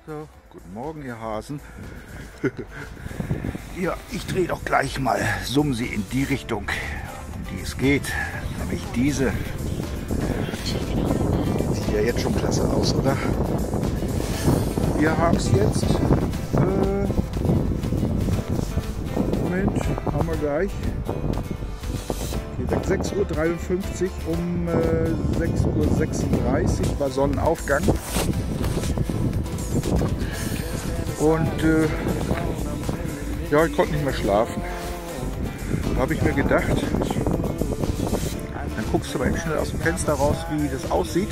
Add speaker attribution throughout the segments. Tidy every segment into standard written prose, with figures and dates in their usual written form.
Speaker 1: So, guten Morgen, ihr Hasen. Ja, ich drehe doch gleich mal Sumsi in die Richtung, um die es geht. Nämlich diese. Sieht ja jetzt schon klasse aus, oder? Wir haben es jetzt. Moment, haben wir gleich. 6:53 Uhr, um 6:36 Uhr war Sonnenaufgang. Und ja, ich konnte nicht mehr schlafen. Da habe ich mir gedacht, dann guckst du mal eben schnell aus dem Fenster raus, wie das aussieht.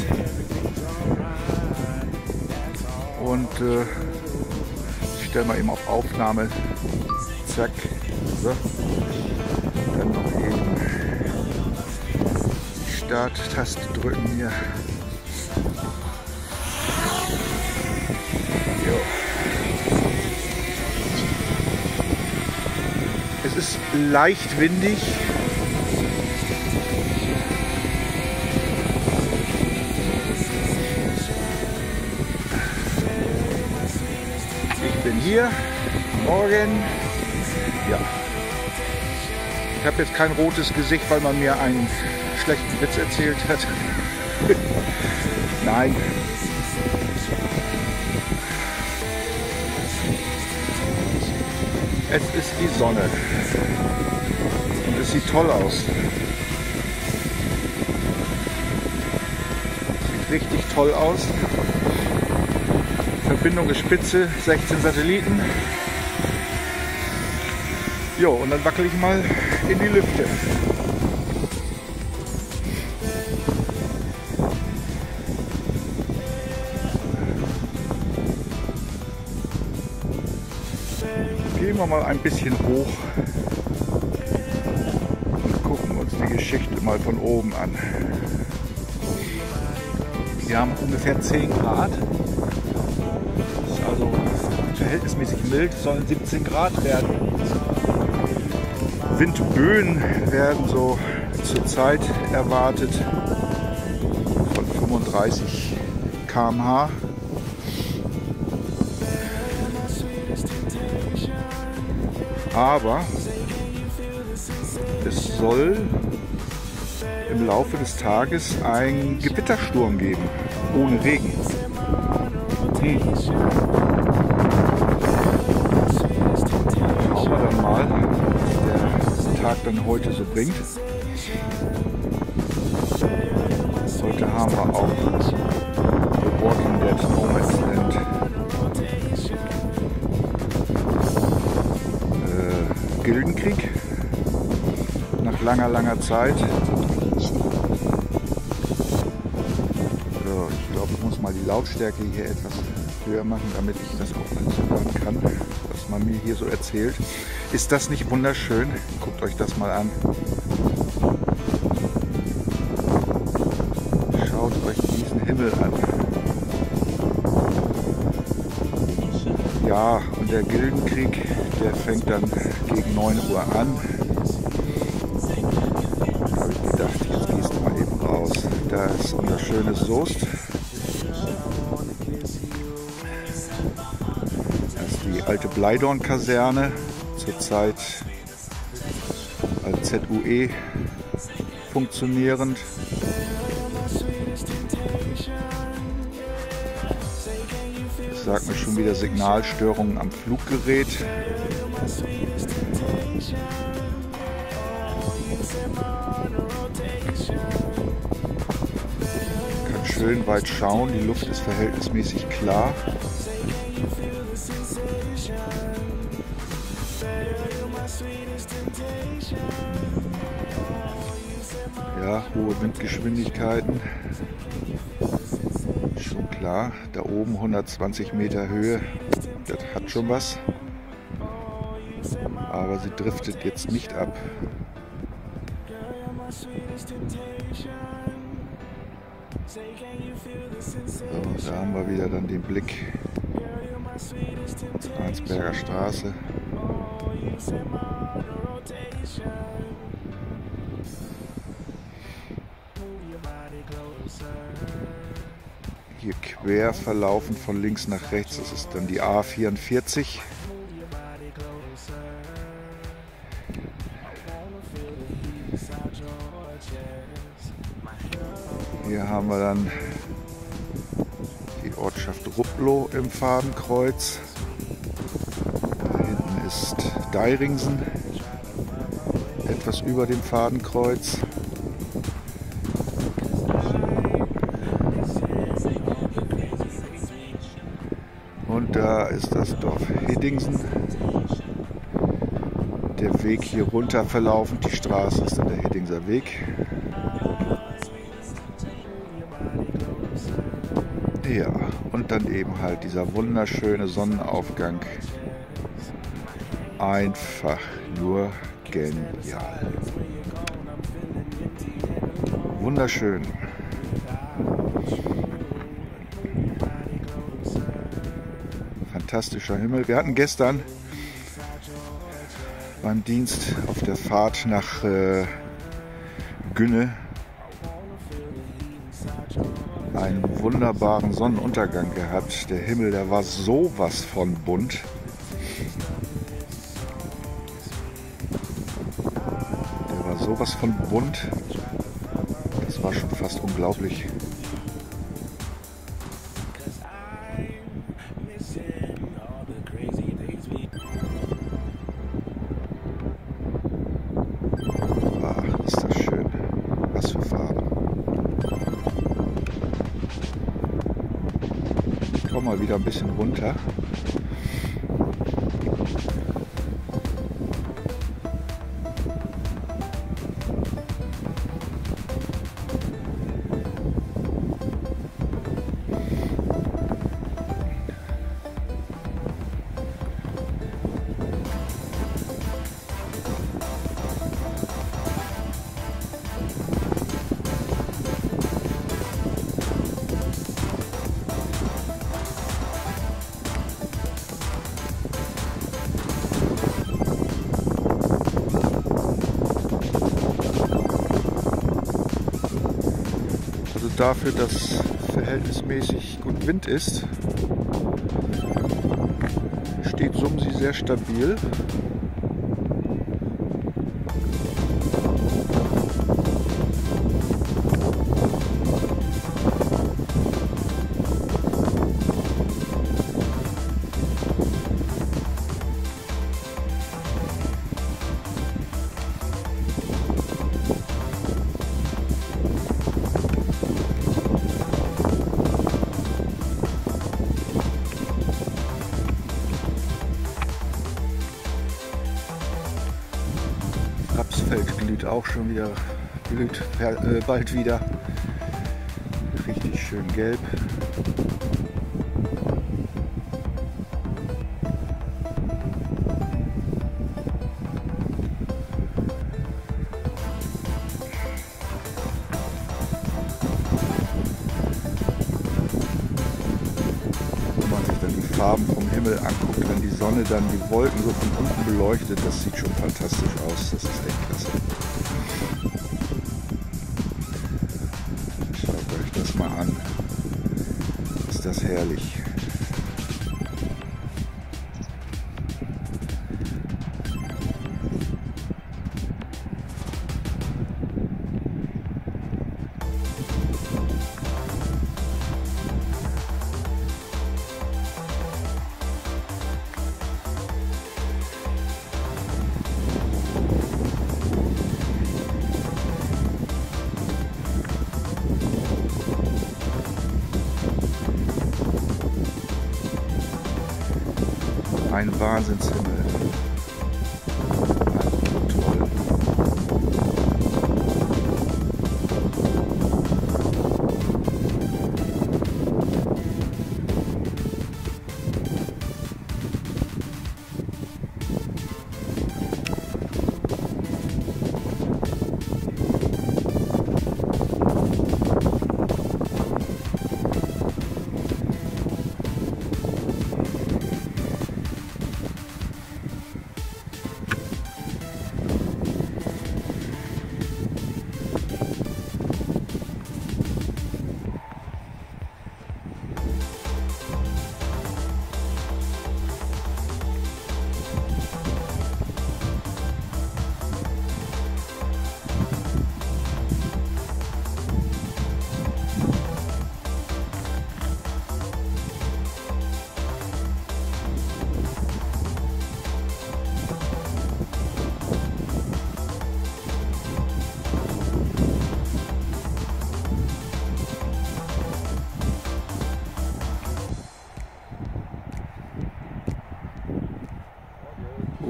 Speaker 1: Und ich stelle mal eben auf Aufnahme. Zack. So. Dann noch eben die Start-Taste drücken hier. Jo. Es ist leicht windig. Ich bin hier. Morgen. Ja. Ich habe jetzt kein rotes Gesicht, weil man mir einen schlechten Witz erzählt hat. Nein. Es ist die Sonne. Und es sieht toll aus. Sieht richtig toll aus. Verbindung ist spitze, 16 Satelliten. Jo, und dann wackel ich mal in die Lüfte. Gehen wir mal ein bisschen hoch und gucken uns die Geschichte mal von oben an. Wir haben ungefähr 10 Grad. Das ist also verhältnismäßig mild, es sollen 17 Grad werden. Windböen werden so zurzeit erwartet von 35 km/h. Aber es soll im Laufe des Tages einen Gewittersturm geben, ohne Regen. Schauen wir dann mal, was der Tag dann heute so bringt. Heute haben wir auch The Walking Dead No Man's Land. Gildenkrieg. Nach langer Zeit. So, ich glaube, ich muss mal die Lautstärke hier etwas höher machen, damit ich das auch alles hören kann, was man mir hier so erzählt. Ist das nicht wunderschön? Guckt euch das mal an. Schaut euch diesen Himmel an. Ja, und der Gildenkrieg, der fängt dann gegen 9 Uhr an. Da habe ich gedacht, jetzt gehst du mal eben raus. Da ist unser schönes Soest. Das ist die alte Bleidorn-Kaserne, zurzeit als ZUE funktionierend. Es sagt mir schon wieder Signalstörungen am Fluggerät. Kann schön weit schauen, die Luft ist verhältnismäßig klar. Ja, hohe Windgeschwindigkeiten. Schon klar, da oben 120 Meter Höhe, das hat schon was. Aber sie driftet jetzt nicht ab. So, da haben wir wieder dann den Blick zur Arnsberger Straße. hier quer verlaufen von links nach rechts. Das ist dann die A44. Hier haben wir dann die Ortschaft Rupplow im Fadenkreuz. Da hinten ist Deiringsen, etwas über dem Fadenkreuz. Und da ist das Dorf Hiddingsen. Der Weg hier runter verlaufen, die Straße ist dann der Hiddingser Weg. Ja, und dann eben halt dieser wunderschöne Sonnenaufgang. Einfach nur genial. Wunderschön. Fantastischer Himmel. Wir hatten gestern beim Dienst auf der Fahrt nach Günne einen wunderbaren Sonnenuntergang gehabt. Der Himmel, der war sowas von bunt. Der war sowas von bunt. Das war schon fast unglaublich. Ach, ist das schön. Was für Farben. Ich komme mal wieder ein bisschen runter. Dafür, dass verhältnismäßig gut Wind ist, steht Sumsi sehr stabil. Rapsfeld glüht auch schon wieder, glüht bald wieder. Richtig schön gelb. Wenn man sich dann die Farben vom Himmel anguckt, wenn die Sonne dann die Wolken so von unten beleuchtet, das sieht schon fantastisch aus. Das ist echt klasse. Schaut euch das mal an. Ist das herrlich. Ein Wahnsinnshimmel. Toll.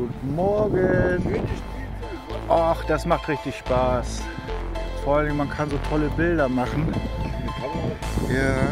Speaker 1: Guten Morgen. Ach, das macht richtig Spaß. Vor allem, man kann so tolle Bilder machen. Ja.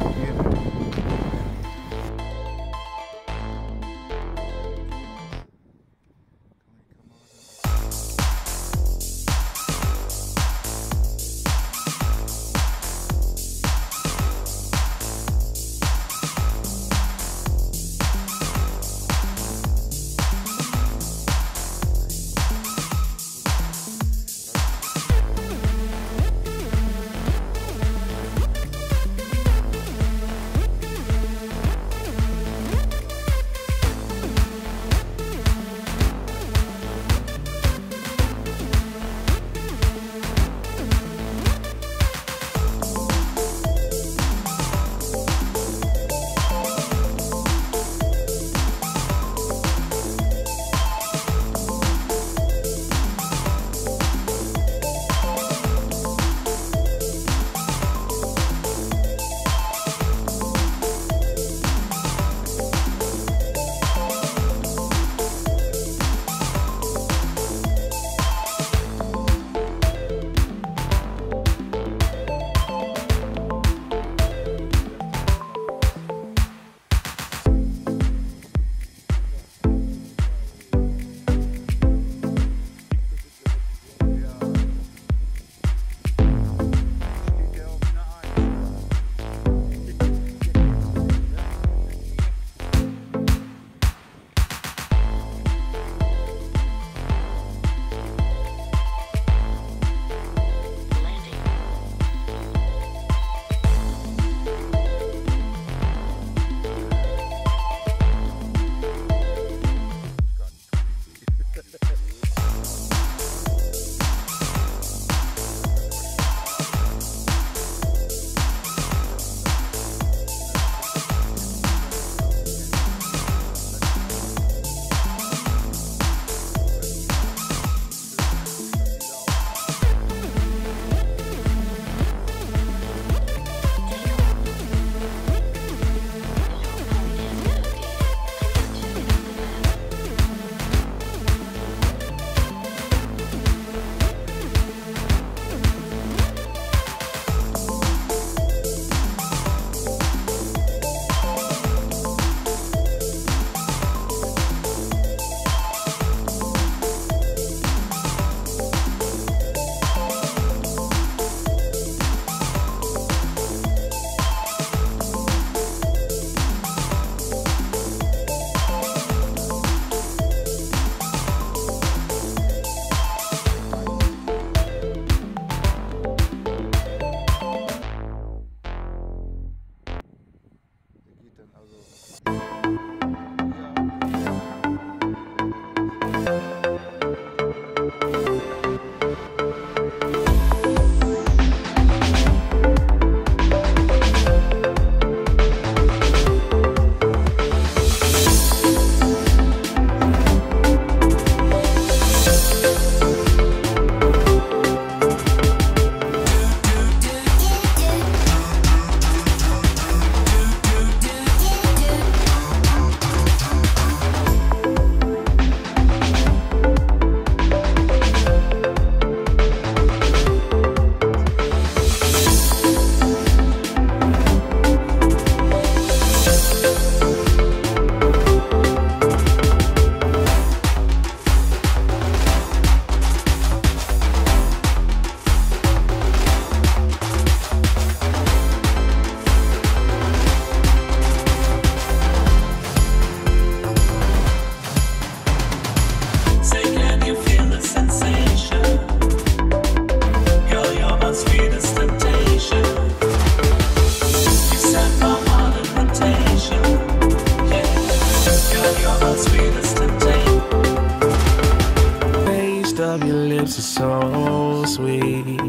Speaker 2: lips are so sweet.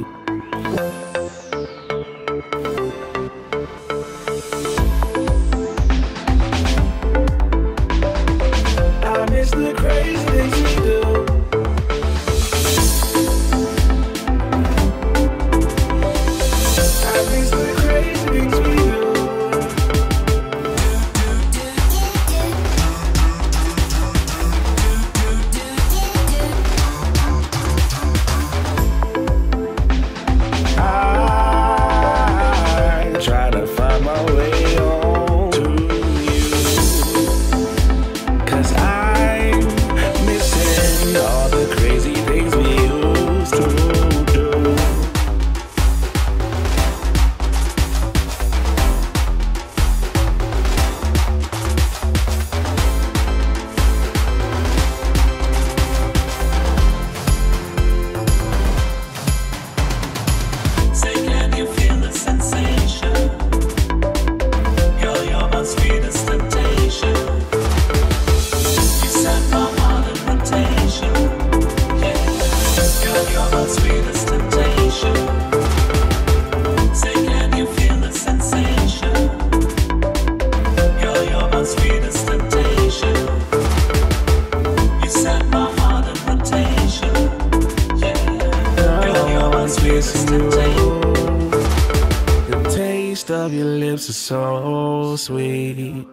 Speaker 2: I miss the crazy things we do. I miss the crazy things we do.
Speaker 3: taste of your lips is so sweet.